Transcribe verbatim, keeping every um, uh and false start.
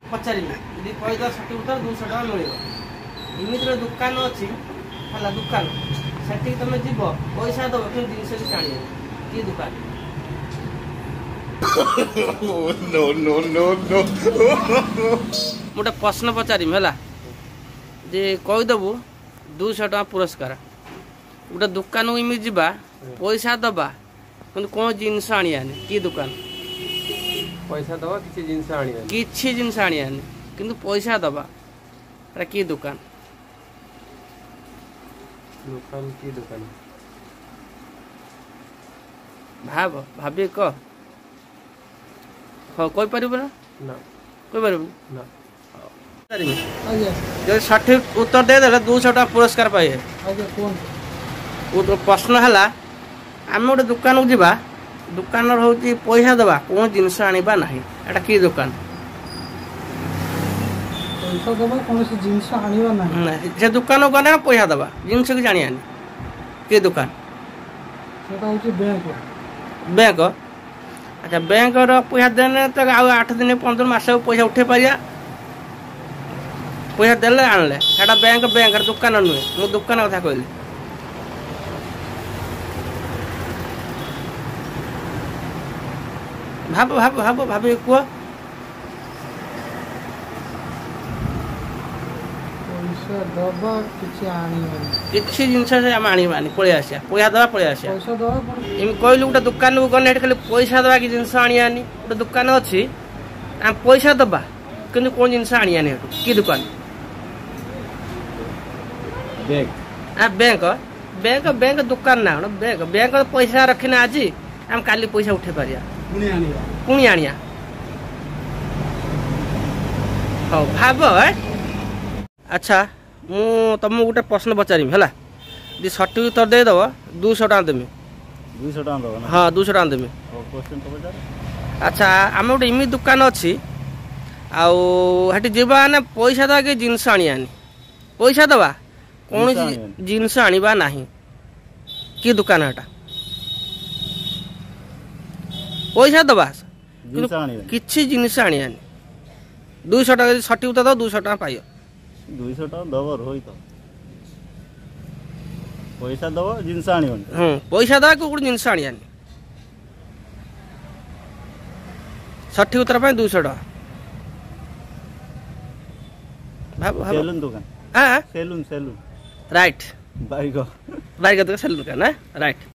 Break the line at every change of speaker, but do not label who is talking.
पचारि यदि कहीद सठिक उत्तर दुई टाँग मिल इमित दुकान अच्छी है दुकान से तुम जीव पैसा दब कि जिन किसी आण कि दुकान गोटे प्रश्न पचारि है जे कहीदेबू दुईश टाँग पुरस्कार गोटे दुकान को इमित जावा पैसा दबा कि कौन जिनस आने कि दुकान
पैसा दवा किसी जिनस आनी
किसी जिनस आने कि पैसा दबा कि दुकान
दुकान की दुकान
भाव भाभी कह हाँ कही पार ना कही पार
ना
जो सठिक उत्तर देदे दुईश टाँग पुरस्कार पाइए प्रश्न है आम गोटे दुकान को जावा दुकान हूँ पैसा दबा कौन जिनस आना ना एटा कि दुकान
पैसा दबा कौन जिनस आनिबा ना
से दुकान को गले पैसा दबा जिनस कि जानी कि दुकान
बैंक
बैंक अच्छा बैंक पैसा देने तो आठ दिन पंद्रह मास पैसा उठे पारिया पैसा देले आणले सेटा बैंक बैंक दुकान नुहे मु दुकान कथा कहली भाव भाव भाव भाव कह
पैसा दबा
किसी जिनस आनी पलि आसा पैसा दबा पलि आसा कहलु गोटे दुकान को गले खाली पैसा दबा कि जिनस आनी गोटे दुकान अच्छी आम पैसा दबा कि कौन जिनस आनी कि दुकान बैंक बैंक बैंक दुकान ना बैंक बैंक पैसा रखना आज आम काली पैसा उठे पारिया पुणी आनिया हाँ भाव अच्छा मु तुमको गोटे प्रश्न पचारि है जी सठिक उत्तर देदेव दुईश टाँग देमी
दुईश टाँग
हाँ दुईश टाँग देमी अच्छा आम गोटे इमित दुकान अच्छी आठी जीवा ना पैसा दवा कि जिनस आनी पैसा दवा कौन जिनस आनिबा नाही कि दुकान एटा पैसा दबा किसी जिनस आनी दुईश टाँग सठिक उत्तर दो दुईश टाँग पाइयो
दुईश टाँग दब रोहित पैसा दब जिनस आनी
पैसा दवा कि जिनस आनी सठिक उत्तर दुईश टाँग
सेलून दुकान
हाँ
saloon saloon
right
bike
bike saloon दुकान राइट।